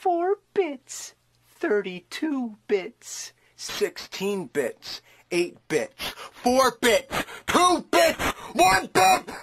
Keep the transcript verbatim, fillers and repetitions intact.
four bits, thirty-two bits, sixteen bits, eight bits, four bits, two bits, one bit!